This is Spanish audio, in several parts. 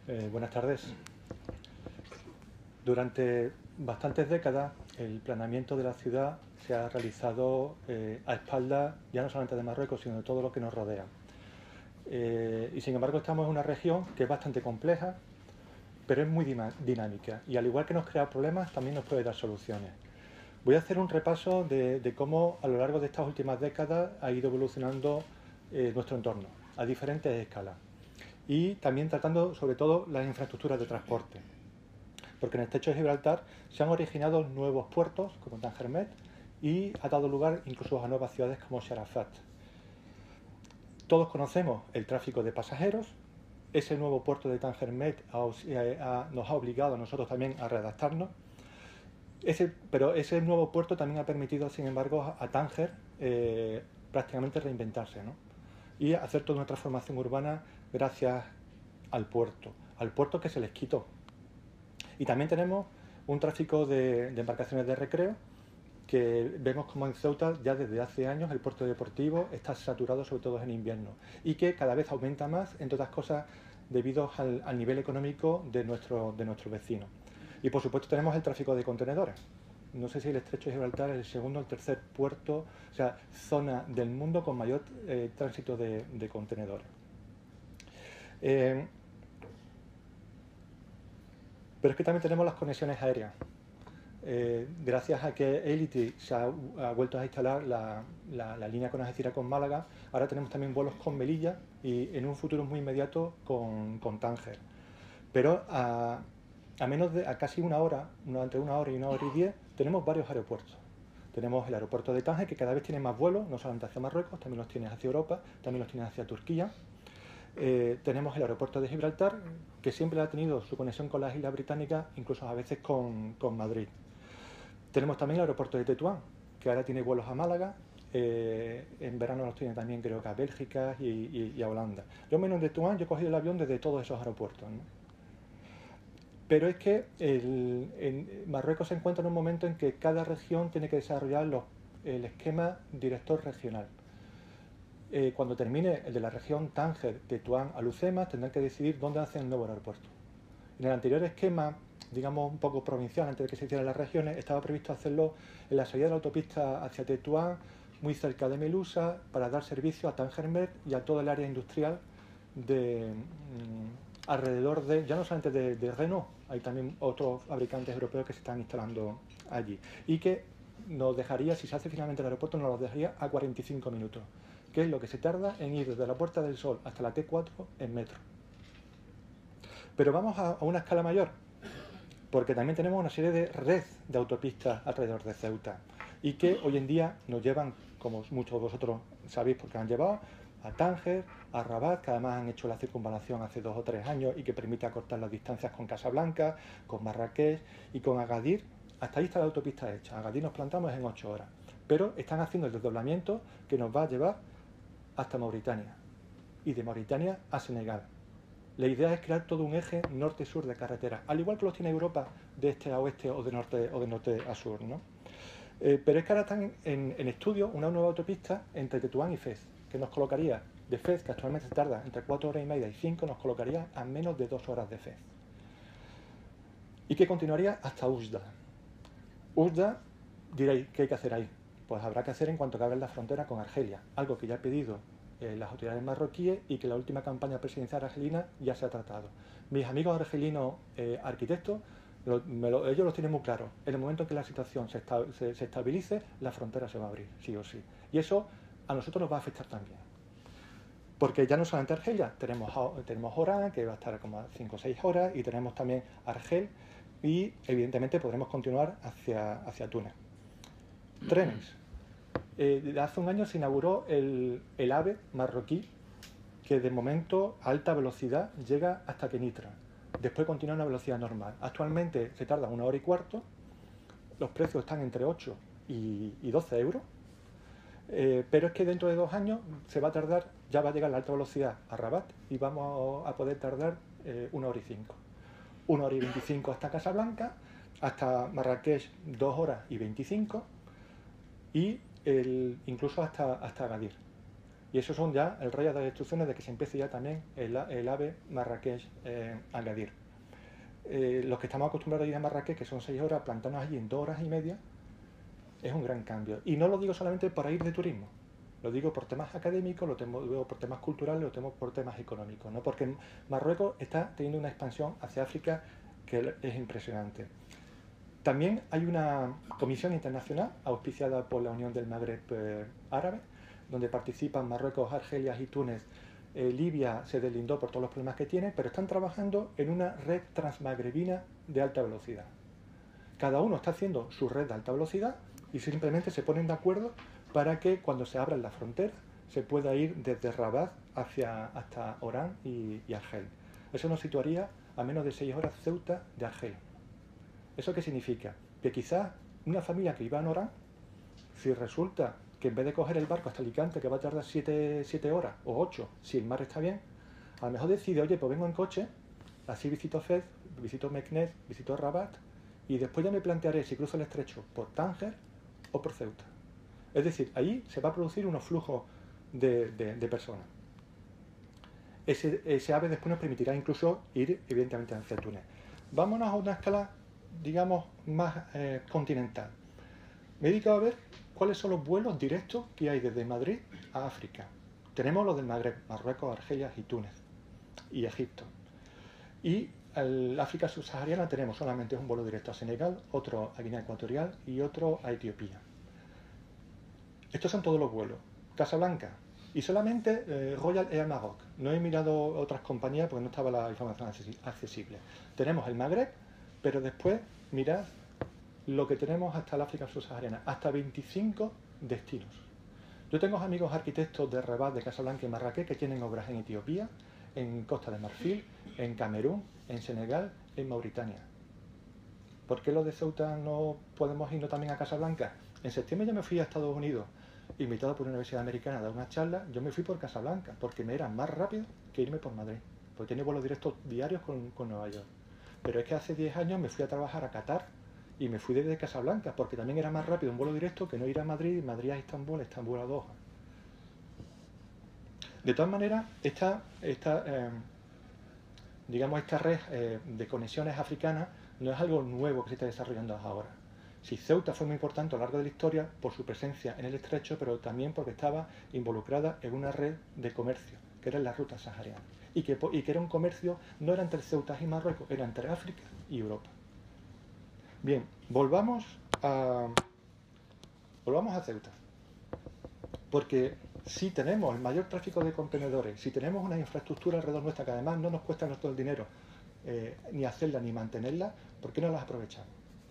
Buenas tardes. Durante bastantes décadas el planeamiento de la ciudad se ha realizado a espaldas ya no solamente de Marruecos, sino de todo lo que nos rodea. Y sin embargo estamos en una región que es bastante compleja, pero es muy dinámica y al igual que nos crea problemas, también nos puede dar soluciones. Voy a hacer un repaso de cómo a lo largo de estas últimas décadas ha ido evolucionando nuestro entorno a diferentes escalas y también tratando sobre todo las infraestructuras de transporte, porque en el estrecho de Gibraltar se han originado nuevos puertos como Tangermet y ha dado lugar incluso a nuevas ciudades como Sharafat. Todos conocemos el tráfico de pasajeros. Ese nuevo puerto de Tangermet nos ha obligado a nosotros también a readaptarnos. Pero ese nuevo puerto también ha permitido, sin embargo, a Tánger prácticamente reinventarse, ¿no? Y hacer toda una transformación urbana gracias al puerto que se les quitó. Y también tenemos un tráfico de embarcaciones de recreo, que vemos como en Ceuta ya desde hace años el puerto deportivo está saturado, sobre todo en invierno, y que cada vez aumenta más, entre otras cosas, debido al nivel económico de nuestros vecinos. Y por supuesto tenemos el tráfico de contenedores. No sé si el estrecho de Gibraltar es el segundo o el tercer puerto, o sea, zona del mundo con mayor tránsito de contenedores. Pero es que también tenemos las conexiones aéreas. Gracias a que Elity se ha vuelto a instalar la línea con Algeciras con Málaga, ahora tenemos también vuelos con Melilla y en un futuro muy inmediato con Tánger. Pero a casi una hora, entre una hora y 1 hora y 10, tenemos varios aeropuertos. Tenemos el aeropuerto de Tánger, que cada vez tiene más vuelos, no solamente hacia Marruecos, también los tiene hacia Europa, también los tiene hacia Turquía. Tenemos el aeropuerto de Gibraltar, que siempre ha tenido su conexión con las Islas Británicas, incluso a veces con Madrid. Tenemos también el aeropuerto de Tetuán, que ahora tiene vuelos a Málaga. En verano los tiene también, creo que a Bélgica y a Holanda. Yo menos en Tetuán, yo he cogido el avión desde todos esos aeropuertos, ¿no? Pero es que Marruecos se encuentra en un momento en que cada región tiene que desarrollar el esquema director regional. Cuando termine el de la región Tánger, Tetuán, Alucemas, tendrán que decidir dónde hacen el nuevo aeropuerto. En el anterior esquema, digamos un poco provincial, antes de que se hicieran las regiones, estaba previsto hacerlo en la salida de la autopista hacia Tetuán, muy cerca de Melusa, para dar servicio a Tangermet y a todo el área industrial alrededor de, ya no solamente de Renault, hay también otros fabricantes europeos que se están instalando allí. Y que nos dejaría, si se hace finalmente el aeropuerto, nos lo dejaría a 45 minutos, que es lo que se tarda en ir desde la Puerta del Sol hasta la T4 en metro. Pero vamos a una escala mayor, porque también tenemos una serie de red de autopistas alrededor de Ceuta y que hoy en día nos llevan, como muchos de vosotros sabéis porque han llevado, a Tánger, a Rabat, que además han hecho la circunvalación hace 2 o 3 años y que permite acortar las distancias con Casablanca, con Marrakech y con Agadir. Hasta ahí está la autopista hecha. Agadir nos plantamos en 8 horas. Pero están haciendo el desdoblamiento que nos va a llevar hasta Mauritania y de Mauritania a Senegal. La idea es crear todo un eje norte-sur de carreteras, al igual que los tiene Europa de este a oeste o de norte a sur, ¿no? Pero es que ahora están en estudio una nueva autopista entre Tetuán y Fez, que nos colocaría de Fez, que actualmente se tarda entre 4 horas y media y 5, nos colocaría a menos de 2 horas de Fez. Y que continuaría hasta Oujda. Oujda, diréis, ¿qué hay que hacer ahí? Pues habrá que hacer en cuanto que abran la frontera con Argelia, algo que ya ha pedido las autoridades marroquíes y que la última campaña presidencial argelina ya se ha tratado. Mis amigos argelinos arquitectos, ellos lo tienen muy claro. En el momento en que la situación se estabilice, la frontera se va a abrir, sí o sí. Y eso a nosotros nos va a afectar también. Porque ya no solamente Argelia, tenemos Orán, que va a estar como a 5 o 6 horas, y tenemos también Argel, y evidentemente podremos continuar hacia Túnez. Trenes. Hace un año se inauguró el AVE marroquí, que de momento a alta velocidad llega hasta Kenitra. Después continúa a una velocidad normal. Actualmente se tarda 1 hora y cuarto. Los precios están entre 8 y 12 euros. Pero es que dentro de 2 años se va a tardar, ya va a llegar la alta velocidad a Rabat y vamos a poder tardar 1 hora y 5. 1 hora y 25 hasta Casablanca, hasta Marrakech 2 horas y 25 y incluso hasta Agadir. Y esos son ya el rey de las instrucciones de que se empiece ya también el AVE Marrakech-Agadir. Los que estamos acostumbrados a ir a Marrakech, que son 6 horas, plantarnos allí en 2 horas y media, es un gran cambio. Y no lo digo solamente para ir de turismo, lo digo por temas académicos, lo digo por temas culturales, lo digo por temas económicos, ¿no? Porque Marruecos está teniendo una expansión hacia África que es impresionante. También hay una comisión internacional auspiciada por la Unión del Magreb Árabe, donde participan Marruecos, Argelia y Túnez. Libia se deslindó por todos los problemas que tiene, pero están trabajando en una red transmagrebina de alta velocidad. Cada uno está haciendo su red de alta velocidad y simplemente se ponen de acuerdo para que cuando se abran las fronteras se pueda ir desde Rabat hasta Orán y Argel. Eso nos situaría a menos de 6 horas Ceuta de Argel. ¿Eso qué significa? Que quizás una familia que iba a Orán, si resulta que en vez de coger el barco hasta Alicante, que va a tardar 7 horas o 8, si el mar está bien, a lo mejor decide, oye, pues vengo en coche, así visito Fez, visito Meknès, visito Rabat, y después ya me plantearé si cruzo el estrecho por Tánger o por Ceuta. Es decir, ahí se va a producir unos flujos de personas. Ese AVE después nos permitirá incluso ir, evidentemente, hacia Túnez. Vámonos a una escala, digamos, más continental. Me he dedicado a ver cuáles son los vuelos directos que hay desde Madrid a África. Tenemos los del Magreb, Marruecos, Argelia y Túnez, y Egipto. Y el África subsahariana tenemos solamente un vuelo directo a Senegal, otro a Guinea Ecuatorial y otro a Etiopía. Estos son todos los vuelos. Casablanca. Y solamente Royal Air Maroc. No he mirado otras compañías porque no estaba la información accesible. Tenemos el Magreb, pero después mirad lo que tenemos hasta el África subsahariana, hasta 25 destinos. Yo tengo amigos arquitectos de Rabat, de Casablanca y Marrakech que tienen obras en Etiopía, en Costa de Marfil, en Camerún, en Senegal, en Mauritania. ¿Por qué los de Ceuta no podemos irnos también a Casablanca? En septiembre yo me fui a Estados Unidos, invitado por una universidad americana a dar una charla. Yo me fui por Casablanca, porque me era más rápido que irme por Madrid, porque tenía vuelos directos diarios con Nueva York. Pero es que hace 10 años me fui a trabajar a Qatar y me fui desde Casablanca, porque también era más rápido un vuelo directo que no ir a Madrid, Madrid a Estambul, Estambul a Doha. De todas maneras, esta red de conexiones africanas no es algo nuevo que se está desarrollando ahora. Sí, Ceuta fue muy importante a lo largo de la historia por su presencia en el estrecho, pero también porque estaba involucrada en una red de comercio, que era la ruta sahariana, y que era un comercio, no era entre Ceuta y Marruecos, era entre África y Europa. Bien, volvamos a Ceuta, porque si tenemos el mayor tráfico de contenedores, si tenemos una infraestructura alrededor nuestra que además no nos cuesta nuestro dinero ni hacerla ni mantenerla, ¿por qué no las aprovechamos?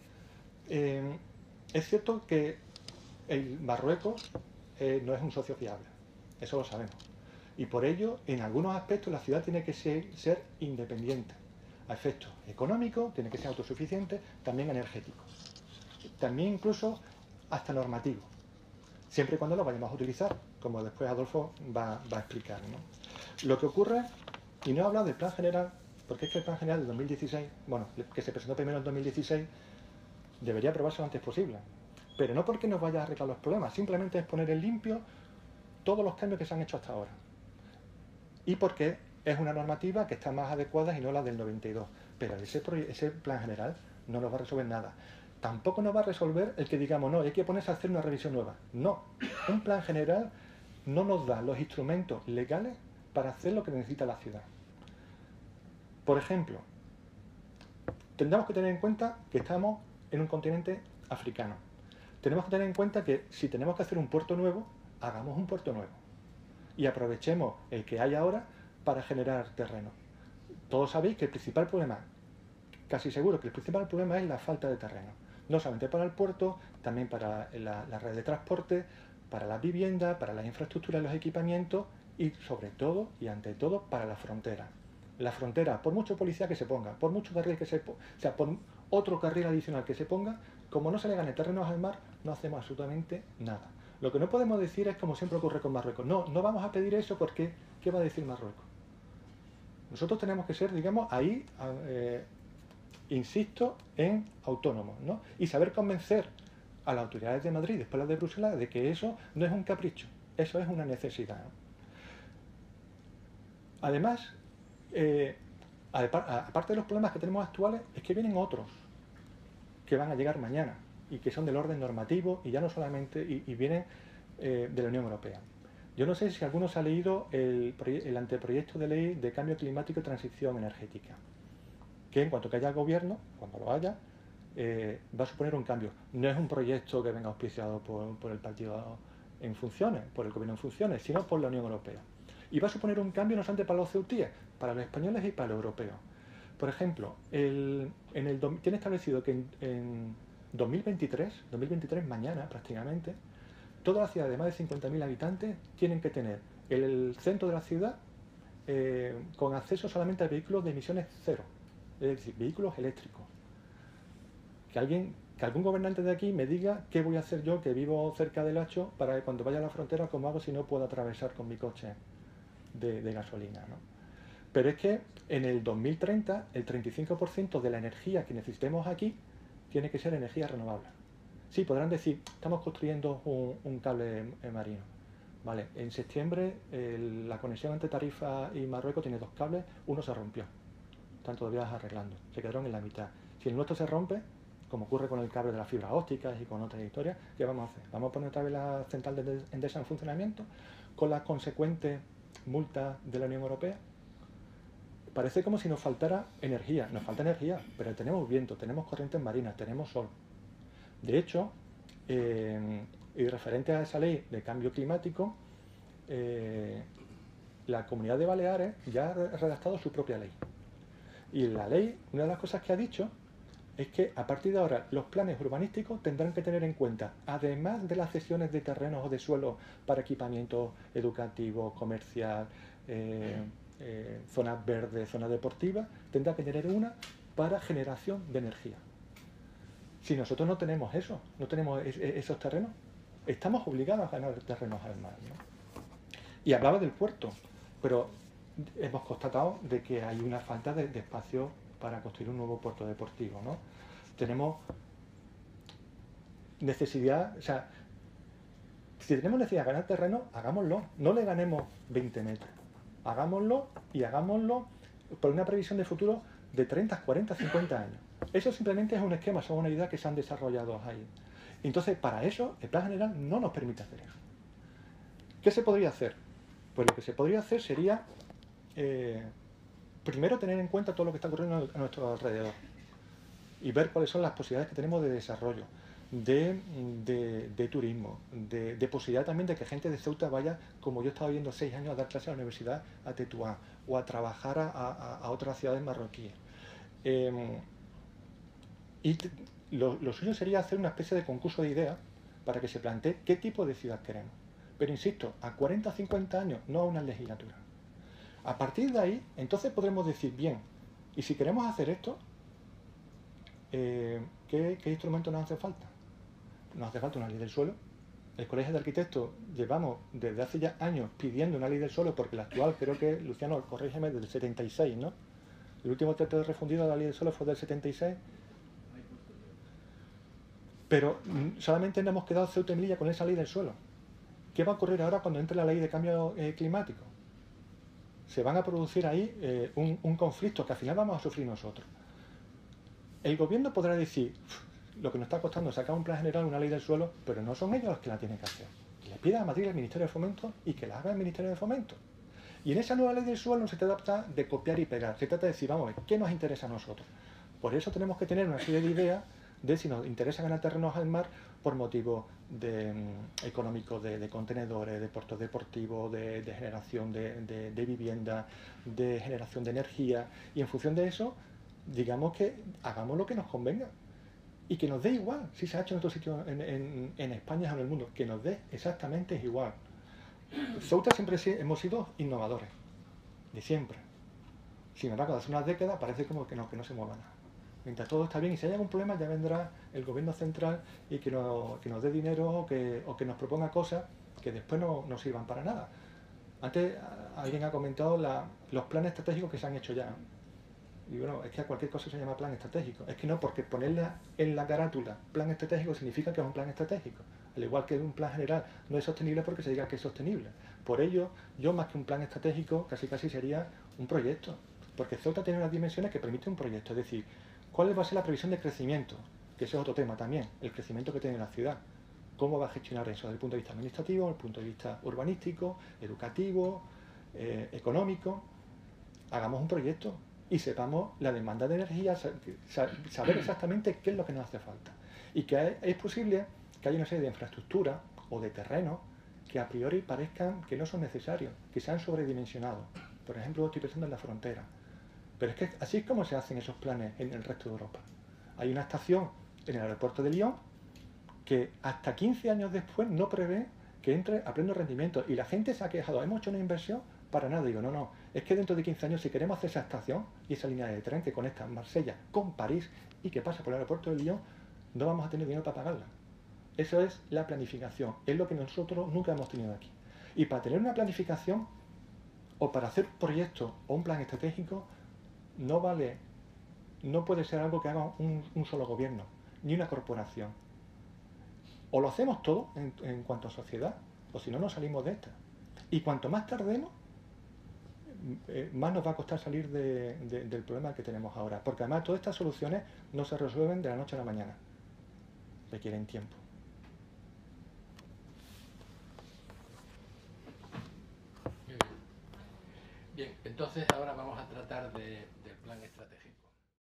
Es cierto que el Marruecos no es un socio fiable, eso lo sabemos, y por ello en algunos aspectos la ciudad tiene que ser independiente, a efectos económicos, tiene que ser autosuficiente, también energético, también incluso hasta normativo, siempre y cuando lo vayamos a utilizar, como después Adolfo va a explicar, ¿no? Lo que ocurre, y no he hablado del plan general, porque es que el plan general de 2016, bueno, que se presentó primero en 2016, debería aprobarse lo antes posible, pero no porque nos vaya a arreglar los problemas, simplemente es poner en limpio todos los cambios que se han hecho hasta ahora, y porque es una normativa que está más adecuada y no la del 92, pero ese plan general no nos va a resolver nada. Tampoco nos va a resolver el que digamos, no, hay que ponerse a hacer una revisión nueva. No, un plan general no nos da los instrumentos legales para hacer lo que necesita la ciudad. Por ejemplo, tendremos que tener en cuenta que estamos en un continente africano. Tenemos que tener en cuenta que si tenemos que hacer un puerto nuevo, hagamos un puerto nuevo. Y aprovechemos el que hay ahora para generar terreno. Todos sabéis que el principal problema, casi seguro que el principal problema es la falta de terreno. No solamente para el puerto, también para la red de transporte, para las viviendas, para las infraestructuras, los equipamientos y sobre todo y ante todo para la frontera. La frontera, por mucho policía que se ponga, por mucho carril que se ponga, o sea, por otro carril adicional que se ponga, como no se le gane terrenos al mar, no hacemos absolutamente nada. Lo que no podemos decir es como siempre ocurre con Marruecos. No vamos a pedir eso porque ¿qué va a decir Marruecos? Nosotros tenemos que ser, digamos, ahí, insisto, en autónomos, ¿no? Y saber convencer a las autoridades de Madrid, después las de Bruselas, de que eso no es un capricho, eso es una necesidad, ¿no? Además, aparte de los problemas que tenemos actuales, es que vienen otros que van a llegar mañana y que son del orden normativo y ya no solamente, y vienen de la Unión Europea. Yo no sé si alguno se ha leído el anteproyecto de ley de cambio climático y transición energética, que en cuanto que haya gobierno, cuando lo haya, va a suponer un cambio. No es un proyecto que venga auspiciado por el partido en funciones, por el gobierno en funciones, sino por la Unión Europea. Y va a suponer un cambio no solamente para los ceutíes, para los españoles y para los europeos. Por ejemplo, tiene establecido que en 2023, mañana prácticamente, todas las ciudades de más de 50.000 habitantes tienen que tener el centro de la ciudad con acceso solamente a vehículos de emisiones cero, es decir, vehículos eléctricos. Que algún gobernante de aquí me diga qué voy a hacer yo, que vivo cerca del Hacho, para que cuando vaya a la frontera, cómo hago si no puedo atravesar con mi coche de gasolina, ¿no? Pero es que en el 2030 el 35% de la energía que necesitemos aquí tiene que ser energía renovable. Sí, podrán decir, estamos construyendo un cable marino. Vale, en septiembre la conexión entre Tarifa y Marruecos tiene 2 cables, uno se rompió. Están todavía arreglando, se quedaron en la mitad. Si el nuestro se rompe, como ocurre con el cable de las fibras ópticas y con otras historias, ¿qué vamos a hacer? ¿Vamos a poner otra vez la central de Endesa en funcionamiento con las consecuentes multas de la Unión Europea? Parece como si nos faltara energía. Nos falta energía, pero tenemos viento, tenemos corrientes marinas, tenemos sol. De hecho, y referente a esa ley de cambio climático, la Comunidad de Baleares ya ha redactado su propia ley. Y la ley, una de las cosas que ha dicho es que a partir de ahora los planes urbanísticos tendrán que tener en cuenta, además de las cesiones de terrenos o de suelo para equipamiento educativo, comercial, zonas verdes, zonas deportivas, tendrá que tener una para generación de energía. Si nosotros no tenemos eso, no tenemos esos terrenos, estamos obligados a ganar terrenos al mar, ¿no? Y hablaba del puerto, pero hemos constatado de que hay una falta de espacio para construir un nuevo puerto deportivo, ¿no? Tenemos necesidad, o sea, si tenemos necesidad de ganar terreno, hagámoslo, no le ganemos 20 metros, hagámoslo y hagámoslo por una previsión de futuro de 30, 40, 50 años. Eso simplemente es un esquema, son una idea que se han desarrollado ahí. Entonces, para eso, el plan general no nos permite hacer eso. ¿Qué se podría hacer? Pues lo que se podría hacer sería, primero, tener en cuenta todo lo que está ocurriendo a nuestro alrededor y ver cuáles son las posibilidades que tenemos de desarrollo, de turismo, de posibilidad también de que gente de Ceuta vaya, como yo estaba viendo 6 años, a dar clases a la universidad a Tetuán o a trabajar a otras ciudades marroquíes. Lo suyo sería hacer una especie de concurso de ideas para que se plantee qué tipo de ciudad queremos. Pero insisto, a 40 o 50 años, no a una legislatura. A partir de ahí, entonces podremos decir, bien, y si queremos hacer esto, ¿qué instrumento nos hace falta? Nos hace falta una ley del suelo. El Colegio de Arquitectos llevamos desde hace ya años pidiendo una ley del suelo, porque la actual, creo que, Luciano, corrígeme, del 76, ¿no? El último texto refundido de la ley del suelo fue del 76. Pero solamente nos hemos quedado Ceuta y Melilla con esa ley del suelo. ¿Qué va a ocurrir ahora cuando entre la ley de cambio climático? Se van a producir ahí un conflicto que al final vamos a sufrir nosotros. El gobierno podrá decir, lo que nos está costando sacar un plan general, una ley del suelo, pero no son ellos los que la tienen que hacer. Que le pida a Madrid al Ministerio de Fomento y que la haga el Ministerio de Fomento. Y en esa nueva ley del suelo no se trata de copiar y pegar, se trata de decir, vamos a ver, ¿qué nos interesa a nosotros? Por eso tenemos que tener una serie de ideas de si nos interesa ganar terrenos al mar por motivos económicos de contenedores, de puertos deportivos, de generación de vivienda, de generación de energía, y en función de eso, digamos que hagamos lo que nos convenga y que nos dé igual si se ha hecho en otro sitio en España o en el mundo, que nos dé exactamente igual. Ceuta siempre hemos sido innovadores, de siempre. Sin embargo, hace unas décadas parece como que no se mueva nada. Mientras todo está bien, y si hay algún problema ya vendrá el gobierno central y que nos dé dinero o que nos proponga cosas que después no sirvan para nada. Antes alguien ha comentado los planes estratégicos que se han hecho ya. Y bueno, es que a cualquier cosa se llama plan estratégico. Es que no, porque ponerle en la carátula plan estratégico significa que es un plan estratégico. Al igual que un plan general no es sostenible porque se diga que es sostenible. Por ello, yo más que un plan estratégico, casi sería un proyecto. Porque Ceuta tiene unas dimensiones que permiten un proyecto. Es decir, ¿cuál va a ser la previsión de crecimiento? Que ese es otro tema también, el crecimiento que tiene la ciudad. ¿Cómo va a gestionar eso desde el punto de vista administrativo, desde el punto de vista urbanístico, educativo, económico? Hagamos un proyecto y sepamos la demanda de energía, saber exactamente qué es lo que nos hace falta. Y que es posible que haya una serie de infraestructuras o de terrenos que a priori parezcan que no son necesarios, que se han sobredimensionado. Por ejemplo, estoy pensando en la frontera. Pero es que así es como se hacen esos planes en el resto de Europa. Hay una estación en el aeropuerto de Lyon que hasta 15 años después no prevé que entre a pleno rendimiento. Y la gente se ha quejado, hemos hecho una inversión para nada. Digo, no, es que dentro de 15 años, si queremos hacer esa estación y esa línea de tren que conecta Marsella con París y que pasa por el aeropuerto de Lyon, no vamos a tener dinero para pagarla. Eso es la planificación, es lo que nosotros nunca hemos tenido aquí. Y para tener una planificación o para hacer un proyecto o un plan estratégico, no puede ser algo que haga un solo gobierno, ni una corporación. O lo hacemos todo en cuanto a sociedad, o si no, nos salimos de esta. Y cuanto más tardemos, más nos va a costar salir del problema que tenemos ahora. Porque además todas estas soluciones no se resuelven de la noche a la mañana. Requieren tiempo. Bien, entonces ahora vamos a tratar del plan estratégico.